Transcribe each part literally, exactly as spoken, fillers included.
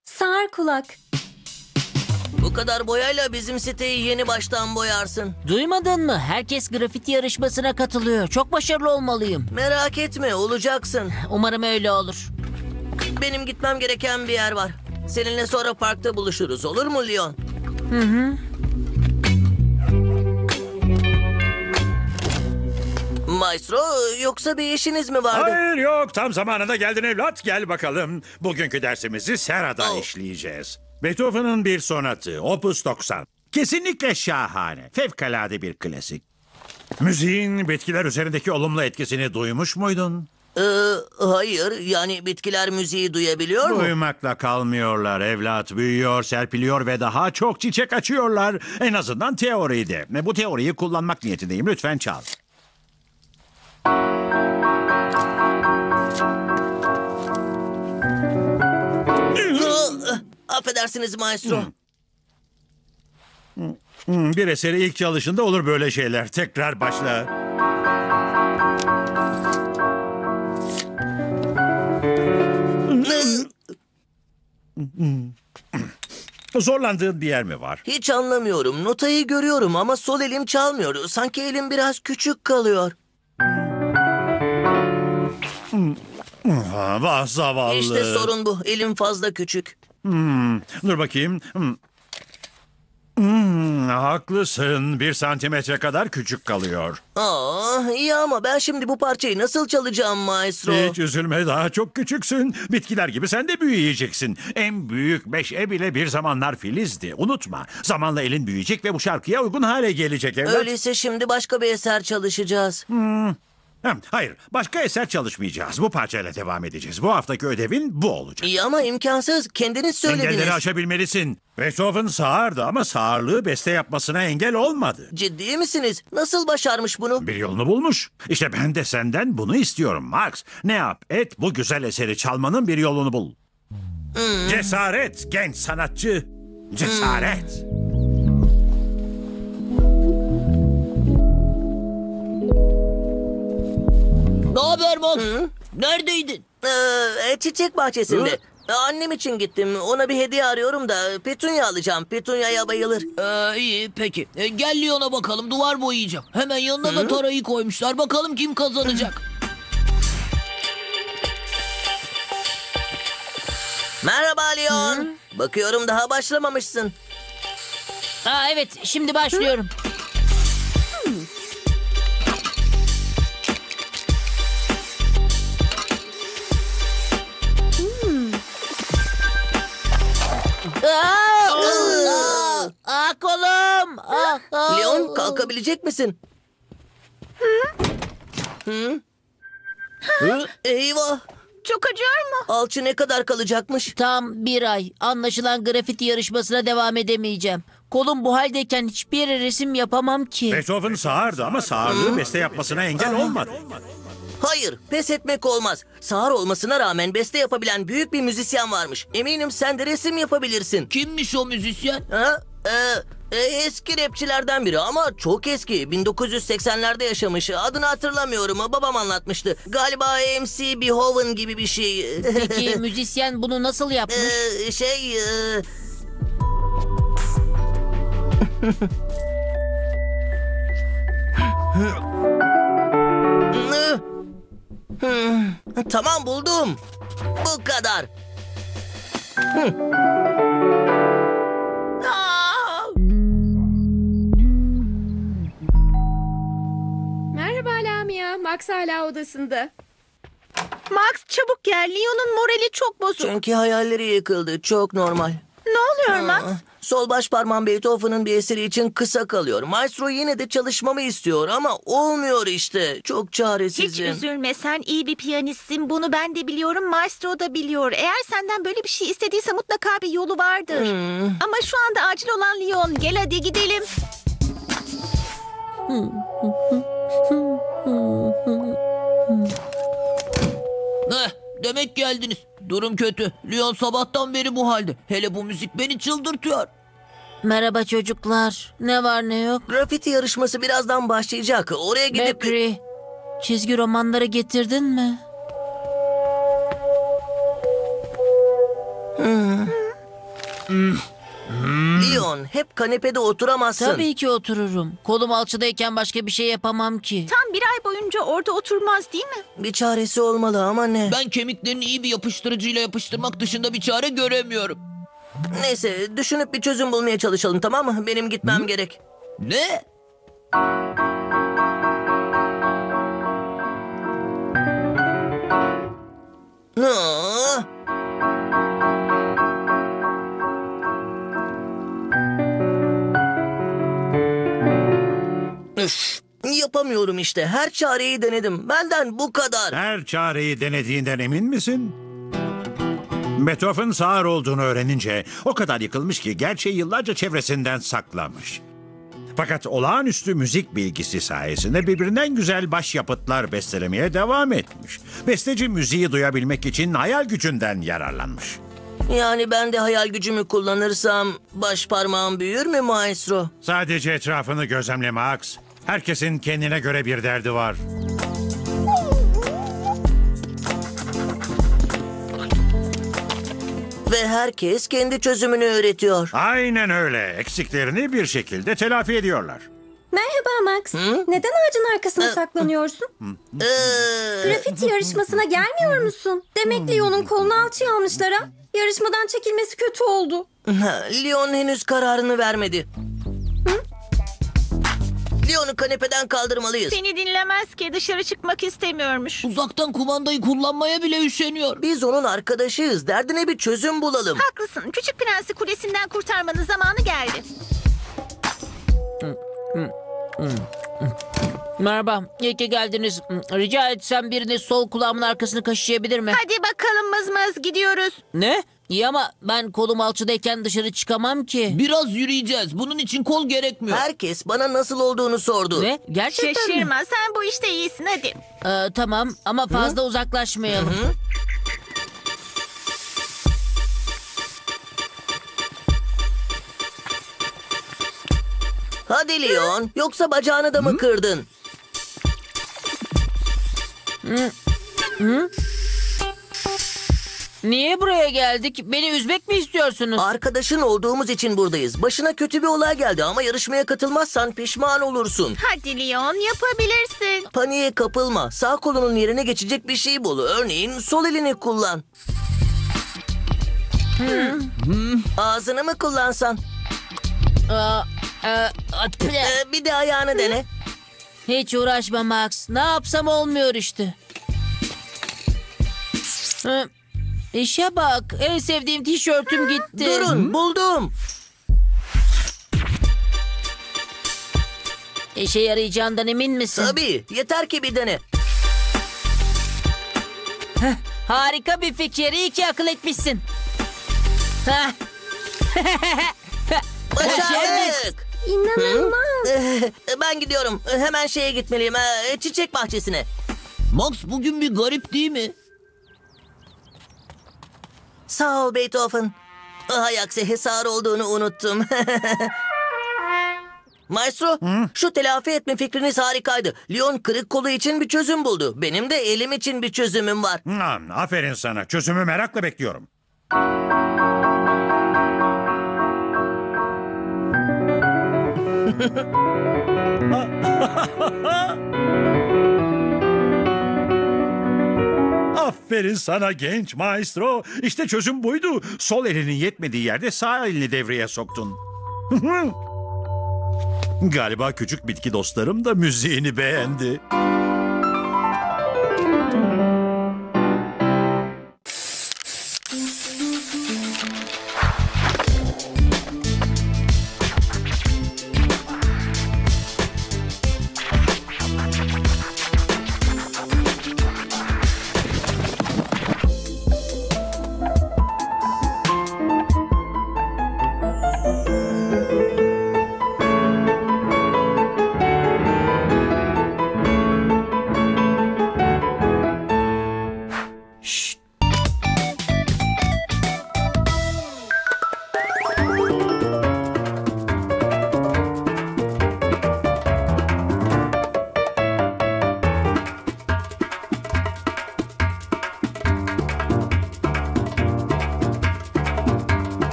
Sağır kulak. Bu kadar boyayla bizim siteyi yeni baştan boyarsın. Duymadın mı? Herkes grafiti yarışmasına katılıyor. Çok başarılı olmalıyım. Merak etme, olacaksın. Umarım öyle olur. Benim gitmem gereken bir yer var. Seninle sonra parkta buluşuruz, olur mu Leon? Hı hı. Maestro, yoksa bir işiniz mi vardı? Hayır yok, tam zamanında geldin evlat. Gel bakalım. Bugünkü dersimizi Sera'da Oh. işleyeceğiz. Beethoven'ın bir sonatı, Opus doksan. Kesinlikle şahane, fevkalade bir klasik. Müziğin bitkiler üzerindeki olumlu etkisini duymuş muydun? Ee, hayır, yani bitkiler müziği duyabiliyor mu? Duymakla kalmıyorlar evlat. Büyüyor, serpiliyor ve daha çok çiçek açıyorlar. En azından teoride. Ve bu teoriyi kullanmak niyetindeyim. Lütfen çal. Aa, affedersiniz maestro. Hmm, bir eseri ilk çalışında olur böyle şeyler. Tekrar başla. Zorlandığın bir yer mi var? Hiç anlamıyorum. Notayı görüyorum ama sol elim çalmıyor. Sanki elim biraz küçük kalıyor. Ha, vah zavallı. İşte sorun bu. Elim fazla küçük. Hmm, dur bakayım. Hmm. Hmm, haklısın. Bir santimetre kadar küçük kalıyor. Aa, iyi ama ben şimdi bu parçayı nasıl çalacağım maestro? Hiç üzülme, daha çok küçüksün. Bitkiler gibi sen de büyüyeceksin. En büyük meşe bile bir zamanlar filizdi. Unutma. Zamanla elin büyüyecek ve bu şarkıya uygun hale gelecek evlat. Öyleyse şimdi başka bir eser çalışacağız. Hmm. Hem, hayır, başka eser çalışmayacağız. Bu parçayla devam edeceğiz. Bu haftaki ödevin bu olacak. İyi ama imkansız. Kendiniz söylediniz. Engelleri aşabilmelisin. Beethoven sağırdı ama sağırlığı beste yapmasına engel olmadı. Ciddi misiniz? Nasıl başarmış bunu? Bir yolunu bulmuş. İşte ben de senden bunu istiyorum Max. Ne yap et bu güzel eseri çalmanın bir yolunu bul. Cesaret genç sanatçı. Cesaret. Ne haber Max? Neredeydin? Ee, çiçek bahçesinde. Ee, Annem için gittim. Ona bir hediye arıyorum da petunya alacağım. Petunya'ya bayılır. Ee, iyi peki. Ee, gel Lyon'a bakalım, duvar boyayacağım. Hemen yanına da tarayı koymuşlar. Bakalım kim kazanacak. Merhaba Leon. Bakıyorum daha başlamamışsın. Aa, evet, şimdi başlıyorum. Aa, aa, aa, kolum. Aa, aa. Leon, kalkabilecek misin? Hı? Hı? Eyvah. Çok acıyor mu? Alçı ne kadar kalacakmış? Tam bir ay. Anlaşılan grafiti yarışmasına devam edemeyeceğim. Kolum bu haldeyken hiçbir yere resim yapamam ki. Beethoven sağırdı ama sağırlığı beste yapmasına engel olmadı. Hayır, pes etmek olmaz. Sağır olmasına rağmen beste yapabilen büyük bir müzisyen varmış. Eminim sen de resim yapabilirsin. Kimmiş o müzisyen? Ha? Ee, e, eski rapçilerden biri ama çok eski. bin dokuz yüz seksenlerde yaşamış. Adını hatırlamıyorum. Babam anlatmıştı. Galiba M C Beethoven gibi bir şey. Peki müzisyen bunu nasıl yapmış? Ee, şey... e, Hmm, tamam buldum. Bu kadar. Merhaba Lamia. Max hala odasında. Max çabuk gel. Leon'un morali çok bozuk. Çünkü hayalleri yıkıldı. Çok normal. Ne oluyor Max? Sol baş parmağım Beethoven'ın bir eseri için kısa kalıyor. Maestro yine de çalışmamı istiyor ama olmuyor işte. Çok Hiç çaresizim. üzülme, sen iyi bir piyanistsin. Bunu ben de biliyorum, Maestro da biliyor. Eğer senden böyle bir şey istediyse mutlaka bir yolu vardır. Ama şu anda acil olan Leon. Gel hadi gidelim. Heh, demek geldiniz. Durum kötü. Lyon sabahtan beri bu halde. Hele bu müzik beni çıldırtıyor. Merhaba çocuklar. Ne var ne yok? Grafiti yarışması birazdan başlayacak. Oraya gidip... Bakri, çizgi romanları getirdin mi? Leon, hep kanepede oturamazsın. Tabii ki otururum. Kolum alçıdayken başka bir şey yapamam ki. Tam bir ay boyunca orada oturmaz değil mi? Bir çaresi olmalı ama ne? Ben kemiklerini iyi bir yapıştırıcıyla yapıştırmak dışında bir çare göremiyorum. Neyse, düşünüp bir çözüm bulmaya çalışalım, tamam mı? Benim gitmem gerek. Ne? Aa! Üf, yapamıyorum işte. Her çareyi denedim. Benden bu kadar. Her çareyi denediğinden emin misin? Beethoven sağır olduğunu öğrenince o kadar yıkılmış ki gerçeği yıllarca çevresinden saklamış. Fakat olağanüstü müzik bilgisi sayesinde birbirinden güzel başyapıtlar bestelemeye devam etmiş. Besteci müziği duyabilmek için hayal gücünden yararlanmış. Yani ben de hayal gücümü kullanırsam baş parmağım büyür mü maestro? Sadece etrafını gözlemle Max. Herkesin kendine göre bir derdi var. Ve herkes kendi çözümünü öğretiyor. Aynen öyle. Eksiklerini bir şekilde telafi ediyorlar. Merhaba Max. Neden ağacın arkasına saklanıyorsun? Ee, Grafiti yarışmasına gelmiyor musun? Demek Leon'un kolunu alçıya almışlar ha? Yarışmadan çekilmesi kötü oldu. Leon henüz kararını vermedi. Leon'u kanepeden kaldırmalıyız. Seni dinlemez ki, dışarı çıkmak istemiyormuş. Uzaktan kumandayı kullanmaya bile üşeniyor. Biz onun arkadaşıyız. Derdine bir çözüm bulalım. Haklısın. Küçük Prensi kulesinden kurtarmanın zamanı geldi. Merhaba, iyi ki geldiniz. Rica etsem biriniz sol kulağımın arkasını kaşıyabilir mi? Hadi bakalım mızmız, gidiyoruz. Ne? İyi ama ben kolum alçıdayken dışarı çıkamam ki. Biraz yürüyeceğiz. Bunun için kol gerekmiyor. Herkes bana nasıl olduğunu sordu. Ne? Gerçekten mi? Şaşırma, sen bu işte iyisin, hadi. Ee, tamam ama fazla uzaklaşmayalım. Hadi Leon, yoksa bacağını da mı kırdın? Niye buraya geldik? Beni üzmek mi istiyorsunuz? Arkadaşın olduğumuz için buradayız. Başına kötü bir olay geldi ama yarışmaya katılmazsan pişman olursun. Hadi Leon, yapabilirsin. Paniğe kapılma. Sağ kolunun yerine geçecek bir şey bul. Örneğin sol elini kullan. Ağzını mı kullansan? Aa, e, at- Ee, bir de ayağını dene. Hiç uğraşma Max. Ne yapsam olmuyor işte. Hı, İşe bak. En sevdiğim tişörtüm gitti. Durun, buldum. İşe yarayacağından emin misin? Tabii, yeter ki bir dene. Harika bir fikir. İyi ki akıl etmişsin. Heh. Başardık. İnanılmaz. Ee, ben gidiyorum. Hemen şeye gitmeliyim. ee, Çiçek bahçesine. Max bugün bir garip değil mi? Sağ ol Beethoven. Hay aksi hesar olduğunu unuttum. Maestro, şu telafi etme fikriniz harikaydı. Leon kırık kolu için bir çözüm buldu. Benim de elim için bir çözümüm var. Hmm, aferin sana. Çözümü merakla bekliyorum. Aferin sana genç maestro. İşte çözüm buydu. Sol elinin yetmediği yerde sağ elini devreye soktun. Galiba küçük bitki dostlarım da müziğini beğendi.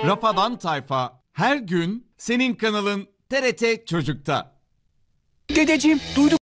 Rafadan Tayfa her gün senin kanalın T R T Çocuk'ta. Dedeciğim duyduk.